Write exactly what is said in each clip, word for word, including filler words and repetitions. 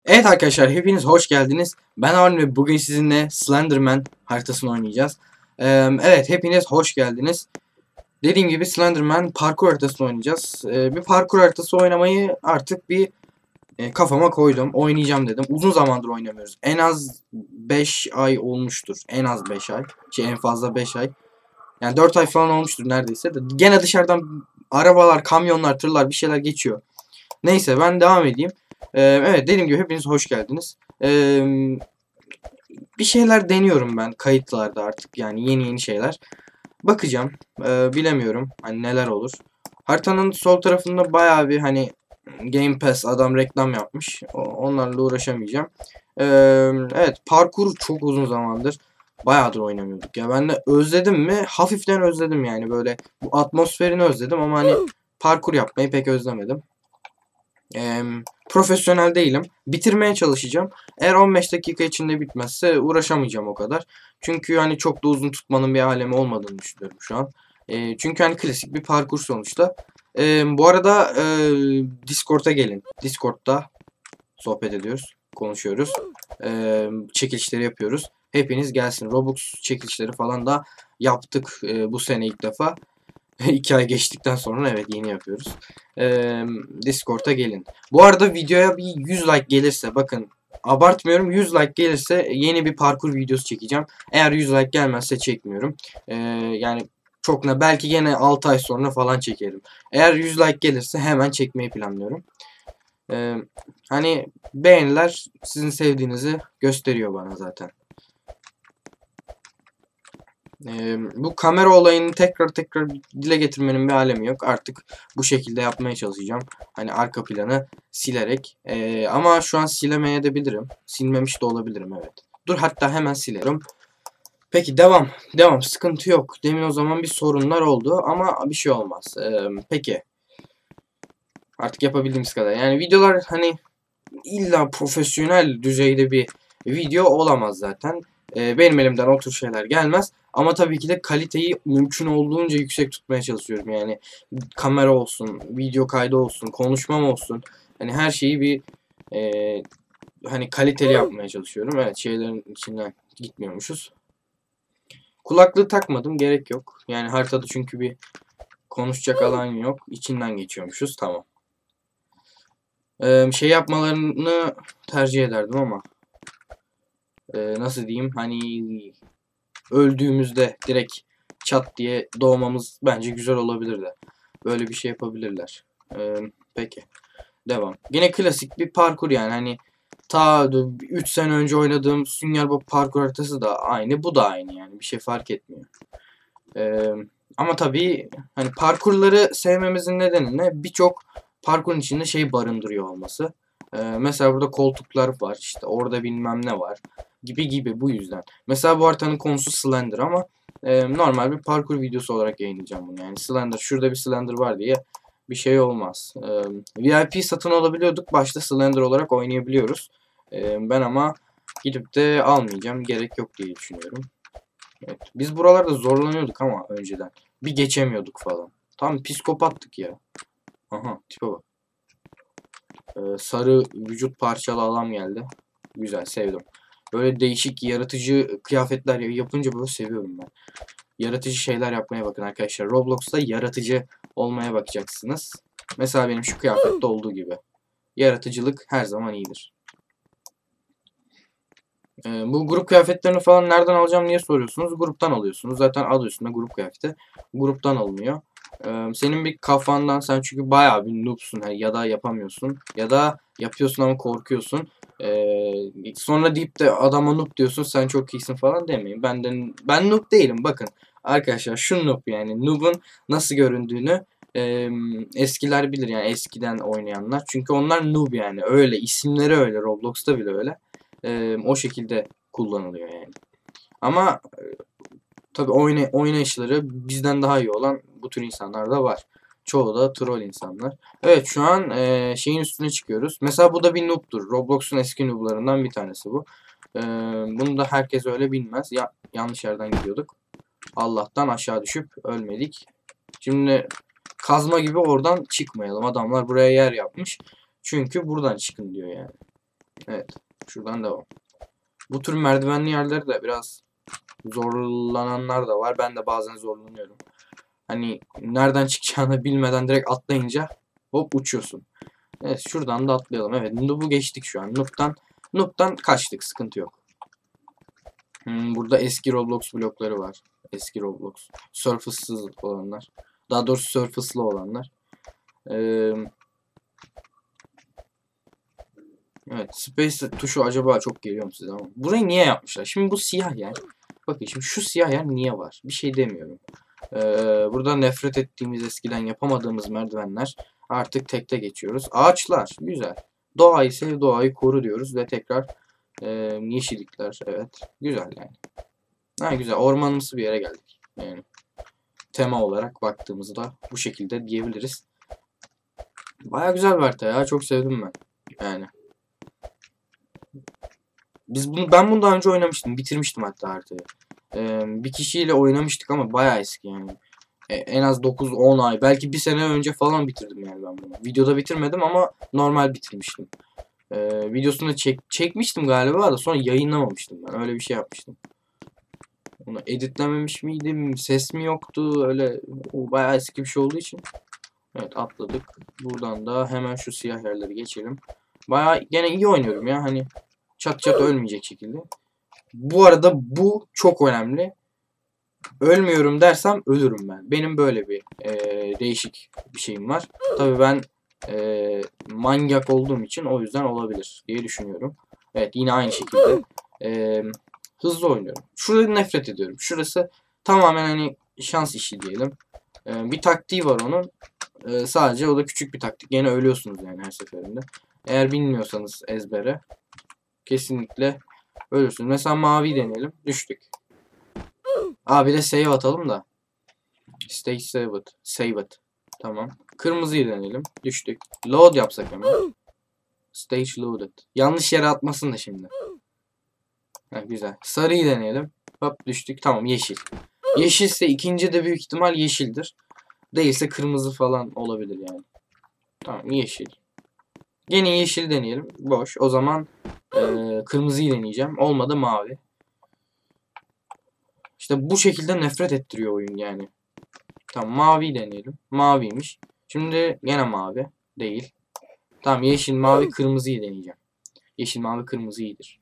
Evet arkadaşlar, hepiniz hoş geldiniz. Ben Harun ve bugün sizinle Slenderman haritasını oynayacağız. Ee, evet, hepiniz hoş geldiniz. Dediğim gibi Slenderman parkur haritasını oynayacağız. Ee, bir parkur haritası oynamayı artık bir e, kafama koydum. Oynayacağım dedim. Uzun zamandır oynamıyoruz. En az beş ay olmuştur. En az beş ay. Şey, en fazla beş ay. Yani dört ay falan olmuştur neredeyse de. Gene dışarıdan arabalar, kamyonlar, tırlar bir şeyler geçiyor. Neyse, ben devam edeyim. Ee, evet, dediğim gibi hepiniz hoş geldiniz. Ee, bir şeyler deniyorum ben kayıtlarda artık, yani yeni yeni şeyler. Bakacağım. Ee, bilemiyorum hani neler olur. Haritanın sol tarafında bayağı bir hani Game Pass adam reklam yapmış. O- Onlarla uğraşamayacağım. Ee, evet, parkur çok uzun zamandır. Bayağıdır oynamıyorduk ya. Ben de özledim mi? Hafiften özledim yani, böyle bu atmosferini özledim ama hani parkur yapmayı pek özlemedim. Ee, profesyonel değilim. Bitirmeye çalışacağım. Eğer on beş dakika içinde bitmezse uğraşamayacağım o kadar. Çünkü hani çok da uzun tutmanın bir alemi olmadığını düşünüyorum şu an. Ee, çünkü hani klasik bir parkur sonuçta. Ee, bu arada e, Discord'a gelin. Discord'da sohbet ediyoruz, konuşuyoruz. Ee, çekilişleri yapıyoruz. Hepiniz gelsin. Robux çekilişleri falan da yaptık e, bu sene ilk defa. iki ay geçtikten sonra evet, yeni yapıyoruz. Ee, Discord'a gelin. Bu arada videoya bir yüz like gelirse, bakın abartmıyorum, yüz like gelirse yeni bir parkur videosu çekeceğim. Eğer yüz like gelmezse çekmiyorum. Ee, yani çok ne, belki gene altı ay sonra falan çekerim. Eğer yüz like gelirse hemen çekmeyi planlıyorum. Ee, hani beğeniler sizin sevdiğinizi gösteriyor bana zaten. Ee, bu kamera olayını tekrar tekrar dile getirmenin bir alemi yok. Artık bu şekilde yapmaya çalışacağım. Hani arka planı silerek. Ee, ama şu an silemeye de bilirim. Silmemiş de olabilirim, evet. Dur, hatta hemen silerim. Peki, devam. Devam. Sıkıntı yok. Demin o zaman bir sorunlar oldu ama bir şey olmaz. Ee, peki. Artık yapabildiğimiz kadar. Yani videolar hani illa profesyonel düzeyde bir video olamaz zaten. Ee, benim elimden o tür şeyler gelmez. Ama tabii ki de kaliteyi mümkün olduğunca yüksek tutmaya çalışıyorum. Yani kamera olsun, video kaydı olsun, konuşmam olsun. Hani her şeyi bir e, hani kaliteli yapmaya çalışıyorum. Evet, şeylerin içinden gitmiyormuşuz. Kulaklığı takmadım, gerek yok. Yani haritada çünkü bir konuşacak alan yok. İçinden geçiyormuşuz, tamam. Ee, şey yapmalarını tercih ederdim ama e, nasıl diyeyim, hani öldüğümüzde direkt çat diye doğmamız bence güzel olabilirdi. Böyle bir şey yapabilirler. Ee, peki, devam. Yine klasik bir parkur, yani hani ta üç sene önce oynadığım Sünger Bob parkur haritası da aynı, bu da aynı, yani bir şey fark etmiyor. Ee, ama tabii hani parkurları sevmemizin nedeni ne? Birçok parkurun içinde şey barındırıyor olması. Ee, mesela burada koltuklar var, işte orada bilmem ne var gibi gibi, bu yüzden. Mesela bu haritanın konusu Slender ama e, normal bir parkur videosu olarak yayınlayacağım bunu. Yani Slender, şurada bir Slender var diye bir şey olmaz. Ee, V I P satın alabiliyorduk. Başta Slender olarak oynayabiliyoruz. Ee, ben ama gidip de almayacağım. Gerek yok diye düşünüyorum. Evet. Biz buralarda zorlanıyorduk ama önceden. Bir geçemiyorduk falan. Tam psikopattık ya. Aha, tipe bak. Ee, sarı vücut parçalı adam geldi. Güzel, sevdim. Böyle değişik yaratıcı kıyafetler yapınca böyle seviyorum ben. Yaratıcı şeyler yapmaya bakın arkadaşlar. Roblox'ta yaratıcı olmaya bakacaksınız. Mesela benim şu kıyafette olduğu gibi. Yaratıcılık her zaman iyidir. Ee, bu grup kıyafetlerini falan nereden alacağım diye soruyorsunuz. Gruptan alıyorsunuz. Zaten adı üstünde grup kıyafeti. Gruptan alınıyor. Ee, senin bir kafandan, sen çünkü bayağı bir noobsun hani, ya da yapamıyorsun. Ya da yapıyorsun ama korkuyorsun. Ee, sonra deyip de adama noob diyorsun, sen çok iyisin falan demeyin. Ben de, ben noob değilim, bakın. Arkadaşlar şu noob, yani noob'un nasıl göründüğünü e, eskiler bilir, yani eskiden oynayanlar. Çünkü onlar noob, yani öyle isimleri öyle, Roblox'ta bile öyle. Ee, o şekilde kullanılıyor yani. Ama e, tabii oyna, oynayışları bizden daha iyi olan bu tür insanlar da var. Çoğu da troll insanlar. Evet, şu an e, şeyin üstüne çıkıyoruz. Mesela bu da bir noob'tur. Roblox'un eski noob'larından bir tanesi bu. E, bunu da herkes öyle bilmez. Ya, yanlış yerden gidiyorduk. Allah'tan aşağı düşüp ölmedik. Şimdi kazma gibi oradan çıkmayalım. Adamlar buraya yer yapmış. Çünkü buradan çıkın diyor yani. Evet. Şuradan devam. Bu tür merdivenli yerleri de biraz zorlananlar da var. Ben de bazen zorlanıyorum. Hani nereden çıkacağını bilmeden direkt atlayınca hop uçuyorsun. Evet, şuradan da atlayalım. Evet, Noob'u geçtik şu an. Noob'dan Noob'dan kaçtık. Sıkıntı yok. Hmm, burada eski Roblox blokları var. Eski Roblox. Surface'sız olanlar. Daha doğrusu surface'lı olanlar. Ee, evet. Space tuşu acaba çok geliyor mu size ama. Burayı niye yapmışlar? Şimdi bu siyah yer. Bakın şimdi şu siyah yer niye var? Bir şey demiyorum. Ee, burada nefret ettiğimiz, eskiden yapamadığımız merdivenler artık tekte geçiyoruz. Ağaçlar güzel. Doğayı sev, doğayı koru diyoruz ve tekrar e, yeşillikler, evet, güzel yani. Ha, güzel, ormanımsı bir yere geldik. Yani tema olarak baktığımızda bu şekilde diyebiliriz. Baya güzel bir harita ya, çok sevdim ben. Yani biz bunu ben bunu daha önce oynamıştım, bitirmiştim hatta haritayı. Ee, bir kişiyle oynamıştık ama baya eski yani. E, en az dokuz on ay, belki bir sene önce falan bitirdim yani ben bunu. Videoda bitirmedim ama normal bitirmiştim. E, videosunu çek çekmiştim galiba da sonra yayınlamamıştım ben. Öyle bir şey yapmıştım. Onu editlememiş miydim? Ses mi yoktu? Öyle o bayağı eski bir şey olduğu için. Evet, atladık. Buradan da hemen şu siyah yerleri geçelim. Bayağı gene iyi oynuyorum ya, hani çat çat ölmeyecek şekilde. Bu arada bu çok önemli. Ölmüyorum dersem ölürüm ben. Benim böyle bir e, değişik bir şeyim var. Tabii ben e, manyak olduğum için o yüzden olabilir diye düşünüyorum. Evet, yine aynı şekilde e, hızlı oynuyorum. Şurada nefret ediyorum. Şurası tamamen hani şans işi diyelim. E, bir taktiği var onun. E, sadece o da küçük bir taktik. Yine ölüyorsunuz yani her seferinde. Eğer bilmiyorsanız ezbere kesinlikle ölürsünüz. Mesela mavi deneyelim. Düştük. Abi de save atalım da. Stay saved. Saved. Tamam. Kırmızıyı deneyelim. Düştük. Load yapsak hemen. Stage loaded. Yanlış yere atmasın da şimdi. Ha, güzel. Sarıyı deneyelim. Hop düştük. Tamam, yeşil. Yeşilse ikinci de büyük ihtimal yeşildir. Değilse kırmızı falan olabilir yani. Tamam, yeşil. Yine yeşil deneyelim. Boş. O zaman e, kırmızıyı deneyeceğim. Olmadı mavi. İşte bu şekilde nefret ettiriyor oyun yani. Tamam, mavi deneyelim. Maviymiş. Şimdi yine mavi. Değil. Tamam, yeşil, mavi, kırmızıyı deneyeceğim. Yeşil, mavi, kırmızı iyidir.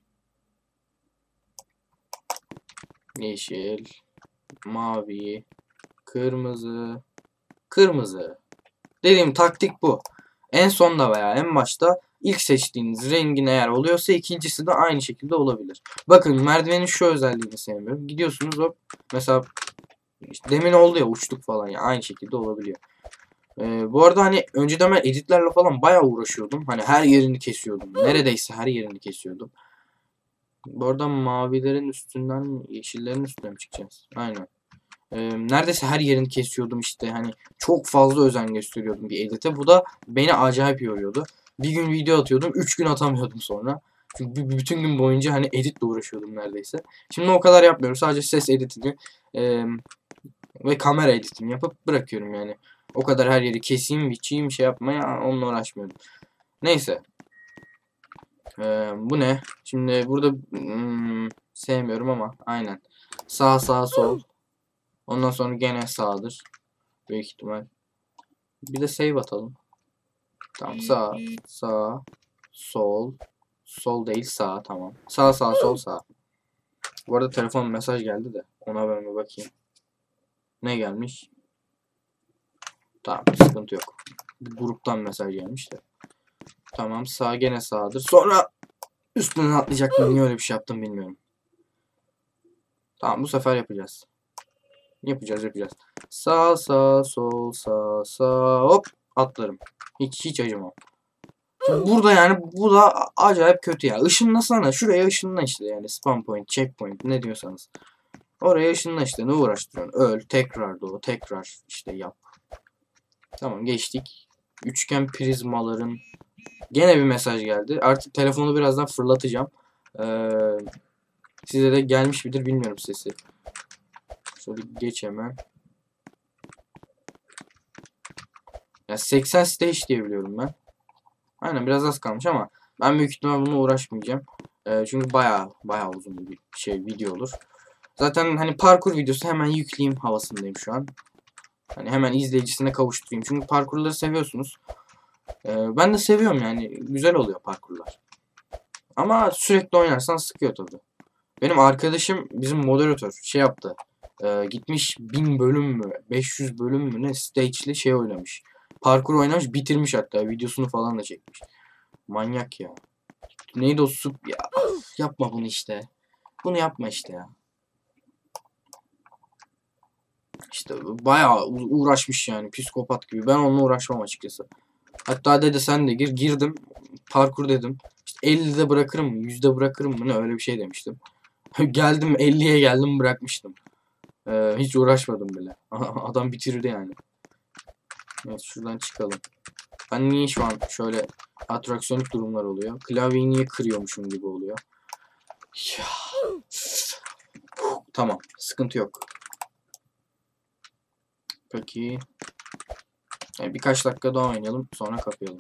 Yeşil, mavi, kırmızı, kırmızı. Dediğim taktik bu. En sonda veya en başta ilk seçtiğiniz rengin eğer oluyorsa ikincisi de aynı şekilde olabilir. Bakın, merdivenin şu özelliğini sevmiyorum. Gidiyorsunuz hop. Mesela işte demin oldu ya, uçtuk falan ya. Aynı şekilde olabiliyor. Ee, bu arada hani önceden ben editlerle falan bayağı uğraşıyordum. Hani her yerini kesiyordum. Neredeyse her yerini kesiyordum. Bu arada mavilerin üstünden yeşillerin üstüne mi çıkacağız? Aynen. Ee, neredeyse her yerini kesiyordum işte. Hani çok fazla özen gösteriyordum bir edite. Bu da beni acayip yoruyordu. Bir gün video atıyordum. Üç gün atamıyordum sonra. Çünkü bütün gün boyunca hani editle uğraşıyordum neredeyse. Şimdi o kadar yapmıyorum. Sadece ses editini e, ve kamera editini yapıp bırakıyorum yani. O kadar her yeri keseyim, biçeyim, şey yapmaya onunla uğraşmıyorum. Neyse. Ee, bu ne? Şimdi burada hmm, sevmiyorum ama aynen. Sağ sağ sol. Ondan sonra gene sağdır. Büyük ihtimal. Bir de save atalım. Tamam, sağ sağ sol. Sol değil, sağ, tamam. Sağ sağ sol sağ. Bu arada telefon mesaj geldi de ona ben bir bakayım. Ne gelmiş? Tamam, sıkıntı yok. Bir gruptan mesaj gelmiş de. Tamam, sağ gene sağdır. Sonra üstüne atlayacaktım. Niye öyle bir şey yaptım bilmiyorum. Tamam, bu sefer yapacağız. Yapacağız yapacağız. Sağ sağ sol sağ sağ hop atlarım. Hiç hiç acımam. Şimdi burada yani bu da acayip kötü ya. Işınlasana, şuraya ışınla işte, yani spam point, checkpoint ne diyorsanız. Oraya ışınla işte, ne uğraştırıyorsun? Öl, tekrar doğu, tekrar işte yap. Tamam, geçtik. Üçgen prizmaların gene bir mesaj geldi. Artık telefonu birazdan fırlatacağım. Ee, size de gelmiş midir bilmiyorum sesi. Şöyle geç hemen. Ya seksen stage diye biliyorum ben. Aynen, biraz az kalmış ama Ben büyük ihtimal bununla uğraşmayacağım. Ee, çünkü baya baya uzun bir şey video olur. Zaten hani parkur videosu hemen yükleyeyim havasındayım şu an. Hani hemen izleyicisine kavuşturayım. Çünkü parkurları seviyorsunuz. Ee, ben de seviyorum yani. Güzel oluyor parkurlar. Ama sürekli oynarsan sıkıyor tabii. Benim arkadaşım bizim moderatör şey yaptı. Ee, gitmiş bin bölüm mü beş yüz bölüm mü ne stage'li şey oynamış. Parkur oynamış bitirmiş hatta videosunu falan da çekmiş. Manyak ya. Neydi o sup ya. Yapma bunu işte. Bunu yapma işte ya. İşte bayağı uğraşmış yani psikopat gibi. Ben onunla uğraşmam açıkçası. Hatta dedi sen de gir. Girdim. Parkur dedim. İşte ellide bırakırım mı? yüzde bırakırım mı? Ne öyle bir şey demiştim. Geldim elliye geldim bırakmıştım. Ee, hiç uğraşmadım bile. Adam bitirdi yani. Evet şuradan çıkalım. Ben niye şu an şöyle atraksiyonik durumlar oluyor? Klavyeyi niye kırıyormuşum gibi oluyor. Ya. Tamam. Sıkıntı yok. Peki. Yani birkaç dakika daha oynayalım. Sonra kapayalım.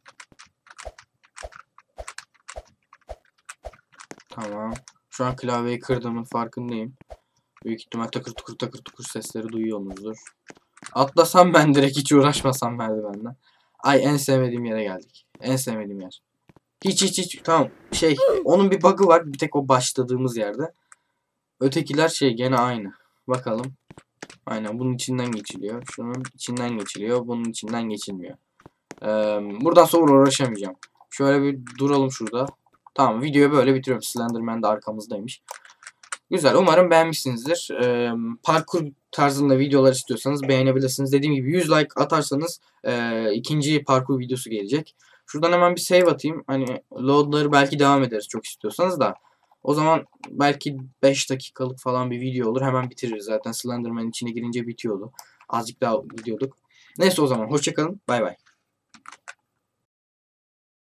Tamam. Şu an klavyeyi kırdığımın farkındayım. Büyük ihtimal takır tukur takır tukur sesleri duyuyorsunuzdur. Atlasam ben direkt hiç uğraşmasam merdivenden. Ay en sevmediğim yere geldik. En sevmediğim yer. Hiç hiç hiç tamam şey onun bir bug'ı var bir tek o başladığımız yerde. Ötekiler şey gene aynı. Bakalım. Aynen bunun içinden geçiliyor. Şunun içinden geçiliyor. Bunun içinden geçilmiyor. Ee, buradan sonra uğraşamayacağım. Şöyle bir duralım şurada. Tamam videoyu böyle bitiriyorum. Slenderman de arkamızdaymış. Güzel. Umarım beğenmişsinizdir. Ee, parkur tarzında videolar istiyorsanız beğenebilirsiniz. Dediğim gibi yüz like atarsanız e, ikinci parkur videosu gelecek. Şuradan hemen bir save atayım. Hani loadları belki devam ederiz çok istiyorsanız da. O zaman belki beş dakikalık falan bir video olur. Hemen bitiririz. Zaten Slenderman'in içine girince bitiyordu. Azıcık daha gidiyorduk. Neyse o zaman hoşçakalın. Bay bay.